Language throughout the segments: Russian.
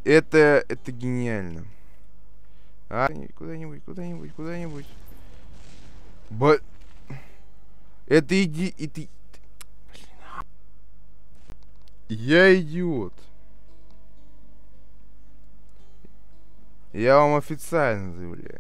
Это гениально. А, куда-нибудь. Ба... Это иди... И ты... Я идиот. Я вам официально заявляю.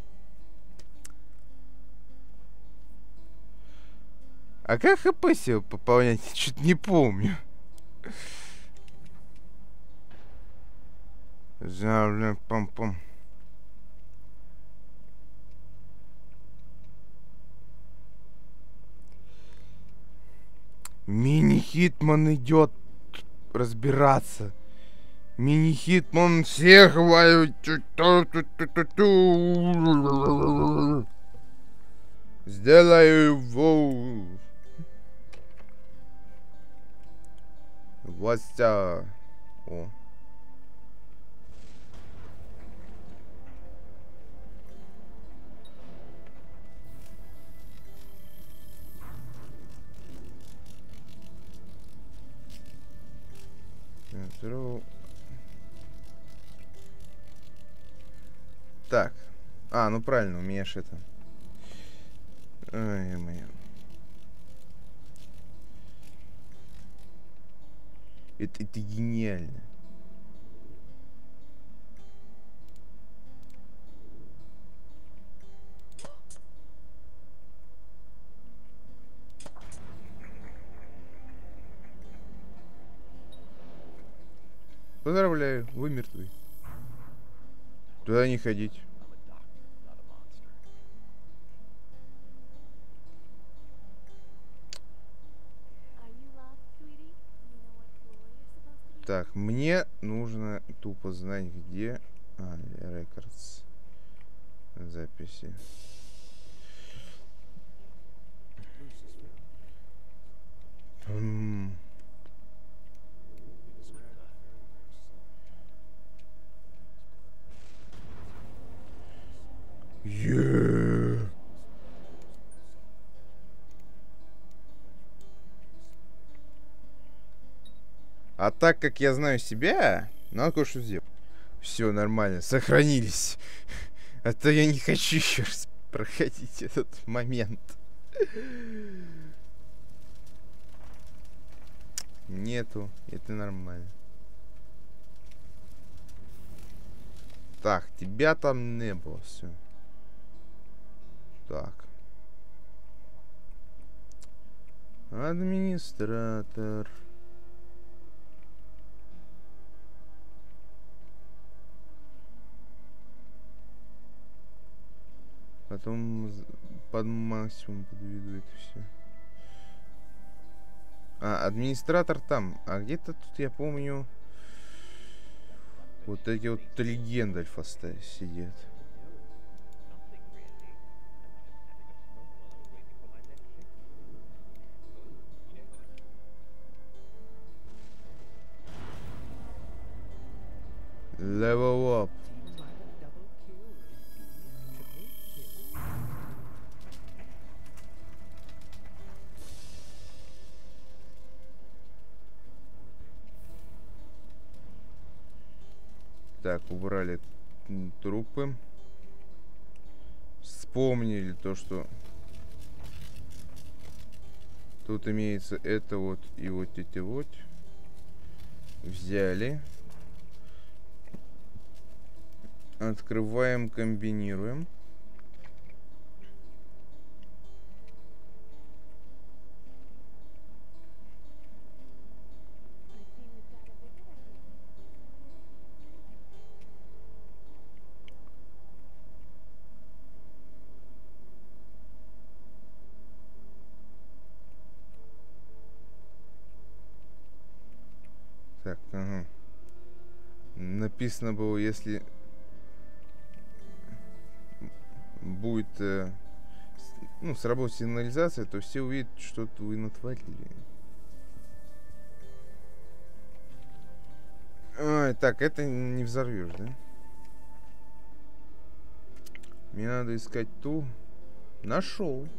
А как ХП себе пополнять? Чуть не помню. Пам-пам. Мини-хитман идет разбираться. Мини-хитман всех валит. Сделаю его. Вася. О. Так. А, ну правильно, у меня ж это. Ой, моя. Это гениально. Поздравляю, вы мертвы. Туда не ходить. Так, мне нужно тупо знать, где... А, рекордс. Записи. А так как я знаю себя, надо кое-что сделать. Все нормально, сохранились. А то я не хочу еще раз проходить этот момент. Нету, это нормально. Так, тебя там не было, все. Так. Администратор. Потом под максимум подведу это все. А, администратор там. А где-то тут, я помню, вот эти вот 3 Гендальфа сидят. Level up. Так, убрали трупы. Вспомнили то, что тут имеется это вот и вот эти вот. Взяли. Открываем, комбинируем. Так, ага. Написано было, если будет ну, сработает сигнализация, то все увидят, что вы натворили. Ой, так, это не взорвешь, да? Мне надо искать ту. Нашел.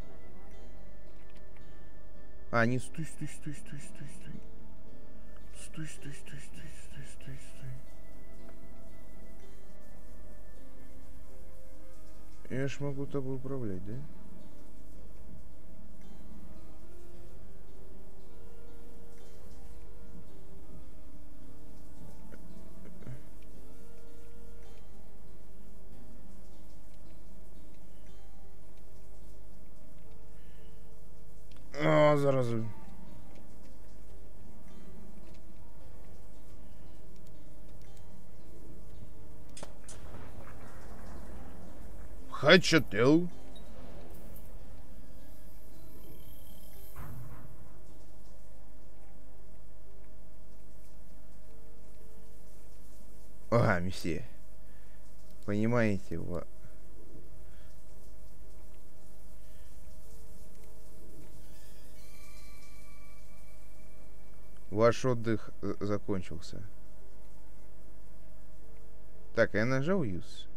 А, не, стой. стой, стой, стой, стой, стой, стой, стой. Я ж могу тобой управлять, да? А, зараза. Хачател. Ага, месье. Понимаете, ваш отдых закончился. Так, я нажал use.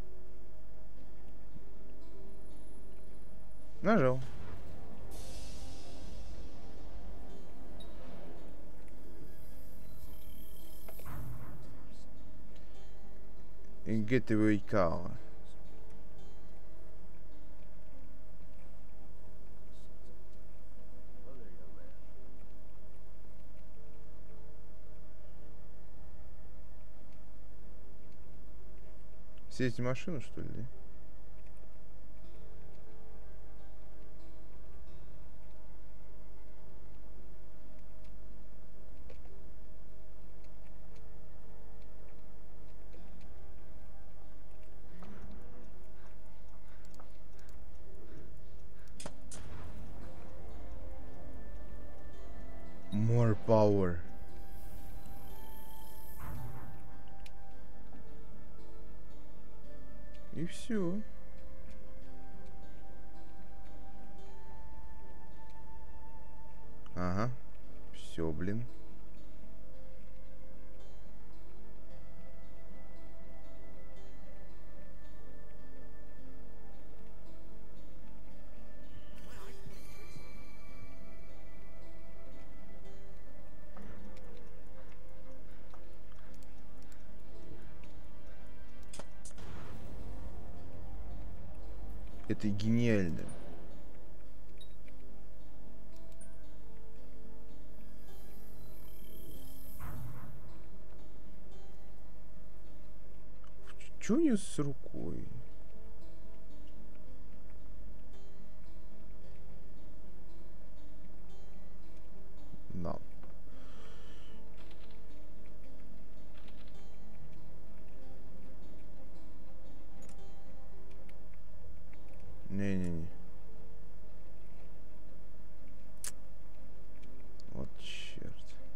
Нажал. Getaway car. Сесть в машину, что ли? More power. И все. Ага. Все, блин. Это гениально. Чё у неё с рукой? Да. Не-не-не. Вот черт.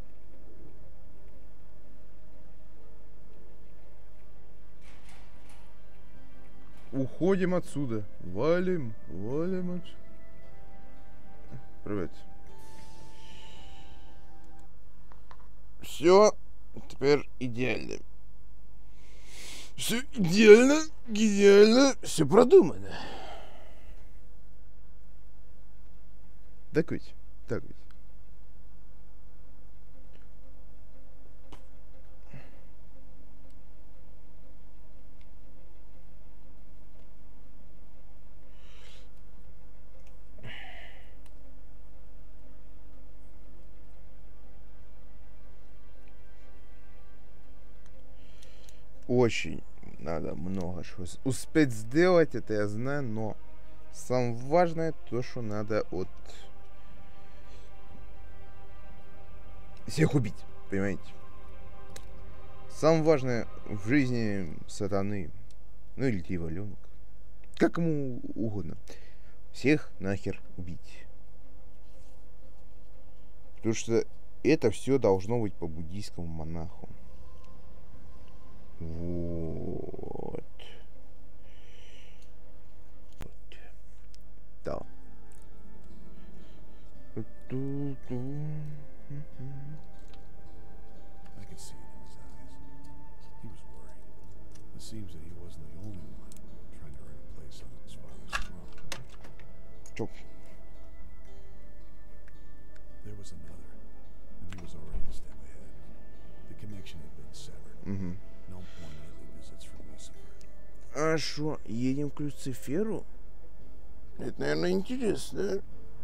Уходим отсюда. Валим, валим отсюда. Привет. Все, теперь идеально. Все идеально, гениально, все продумано. Так ведь, так ведь. Очень надо много чего успеть сделать, это я знаю, но самое важное то, что надо от всех убить, понимаете? Самое важное в жизни сатаны, ну или дьяволенок, как ему угодно, всех нахер убить. Потому что это все должно быть по буддийскому монаху. Вот. Да. I could see it in his eyes. He was worried. It seems that he wasn't the only one trying to earn a place on his father's throne. Чё? There was another, and he was already a step ahead. connection had been severed. Угу. No more nightly visits from Lucifer. А шо, едем к Люциферу? Это, наверное, интересно.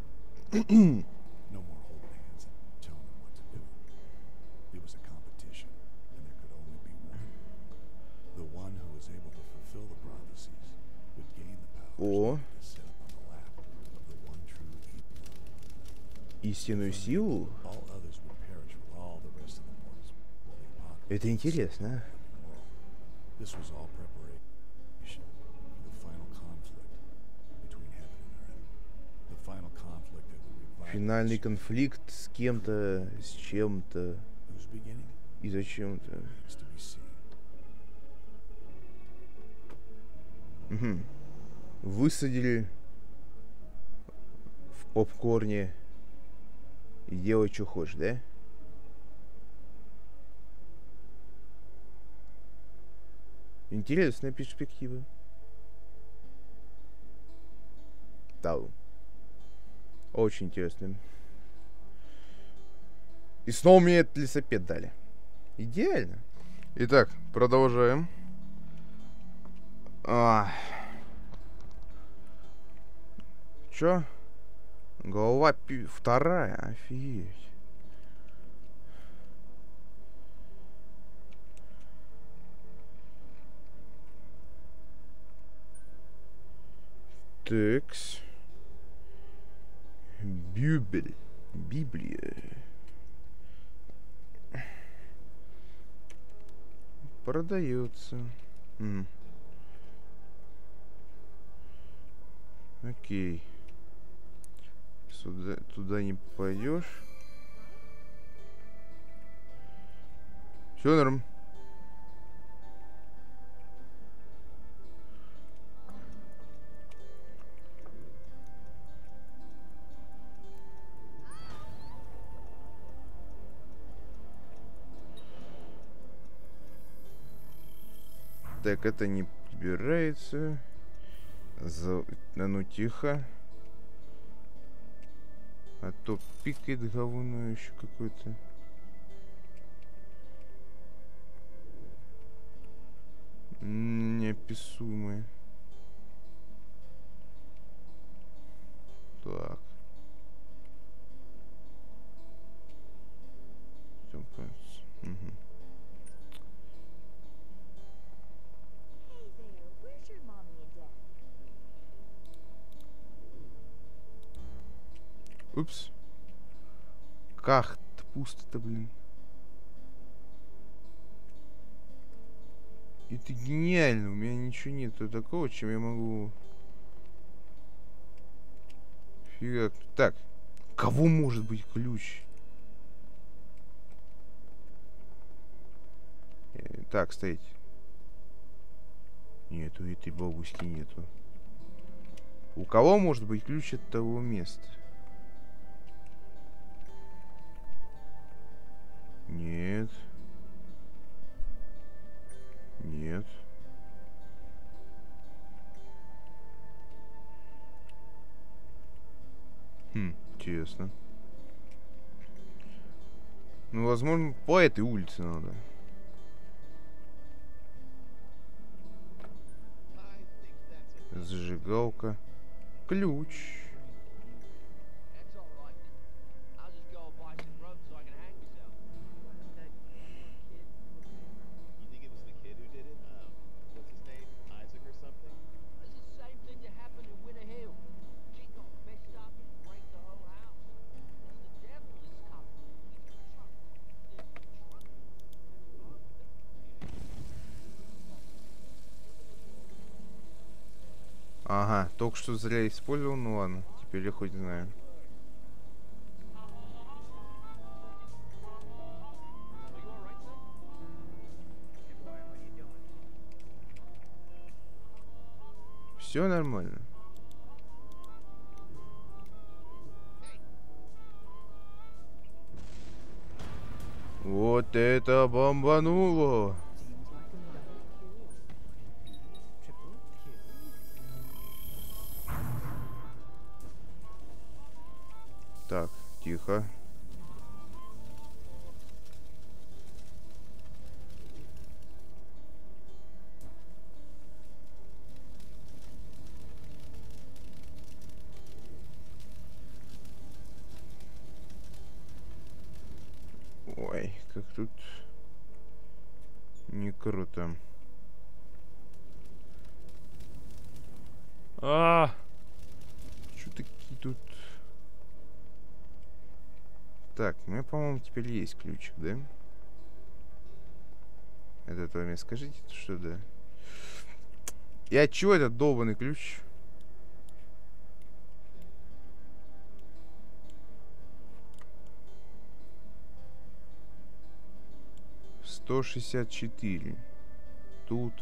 No more holding hands and telling them what to do. It was a competition, and there could only be one. The one who was able to fulfill the prophecies would gain the О, powers to sit on the lap of the one true evil. истинную силу? All others would perish with all the rest of the mortals while the apocalypse Это интересно. living world. This was all preparation for the final conflict between heaven and earth. The final conflict that would revive Финальный the конфликт с кем-то, с чем-то whose beginning и зачем-то. is to be seen. Угу. Высадили в попкорне и делай, что хочешь, да? Интересная перспектива. Да. Очень интересно. И снова мне этот лесопед дали. Идеально. Итак, продолжаем. Чё? Голова вторая. Офигеть. Текс. Библия. Продается. Окей. Туда не пойдешь. Все норм. Так, это не подбирается. Ну, тихо. А то пикает говно еще какое-то. Неописуемое. Так. Угу. Упс. Как-то пусто-то, блин. Это гениально. У меня ничего нету такого, чем я могу... Фига. Так. У кого может быть ключ? Так, стоять. Нету, этой бабушки нету. У кого может быть ключ от того места? Нет. Нет. Интересно. Ну, возможно, по этой улице надо. Зажигалка. Ключ. Ага, только что зря использовал, ну ладно, теперь я хоть знаю. Все нормально. Вот это бомбануло! Так, тихо. Ой, как тут не круто. А, Что такие тут? Так, у меня, по-моему, теперь есть ключик, да? Это то мне скажите, что да? И от чего этот долбанный ключ? «164». Тут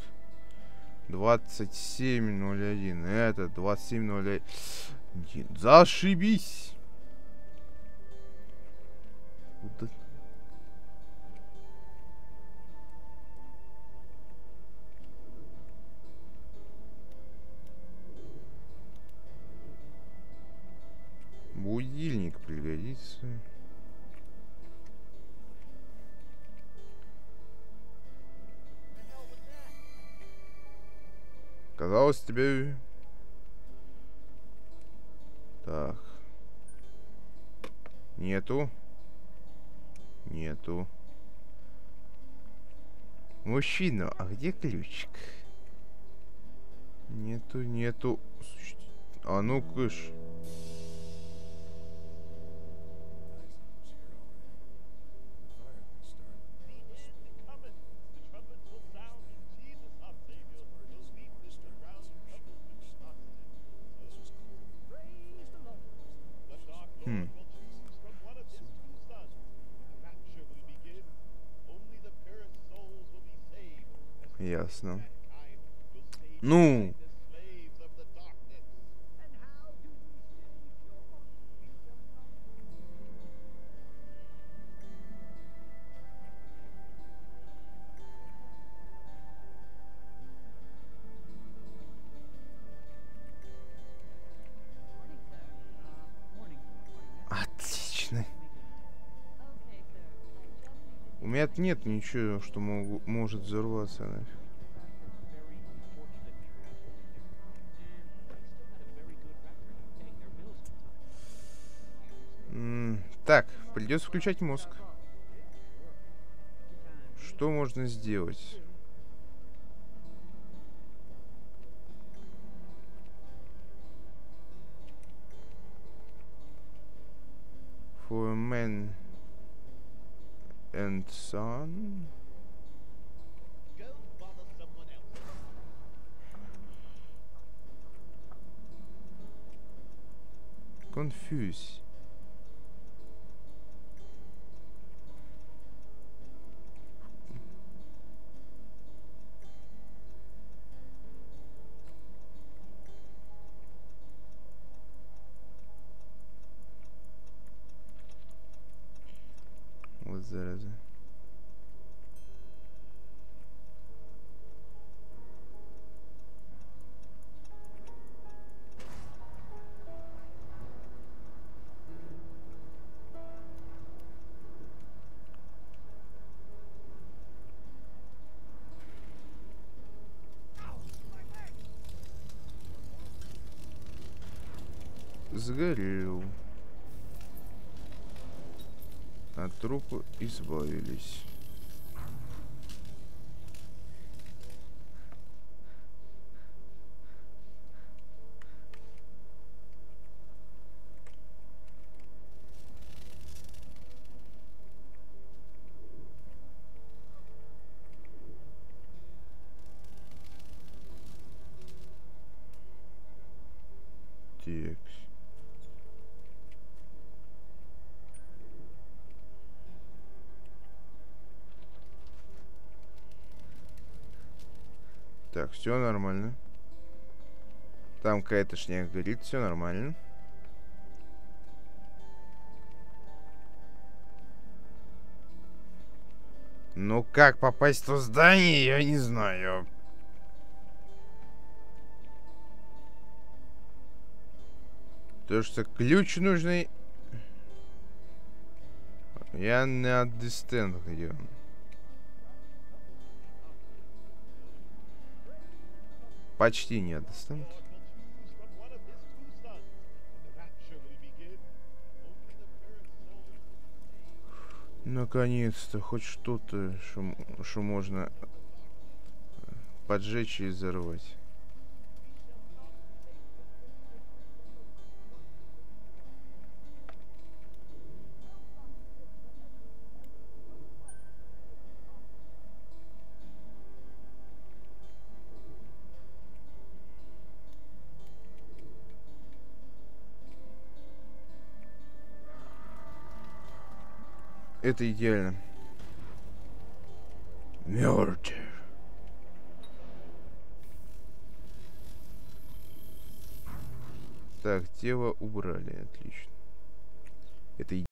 27:01. Это 27:01. Зашибись! Куда? Будильник пригодится. Казалось тебе... Так. Нету. Нету. Мужчина, а где ключик? Нету, нету. А ну-ка ж. Хм. Ясно. Ну. Отлично. У меня нет ничего, что может взорваться нафиг. Так, придется включать мозг. Что можно сделать? For a man and son. Confuse. Вот зараза. Сгорел. От трупа избавились. Так. Так, все нормально. Там какая-то шняга горит, все нормально. Ну как попасть в то здание, я не знаю. То, что ключ нужный... Я не understand, где он. Почти не understand. Наконец-то хоть что-то, что можно поджечь и взорвать. Это идеально. Мёртв. Так, тело убрали, отлично. Это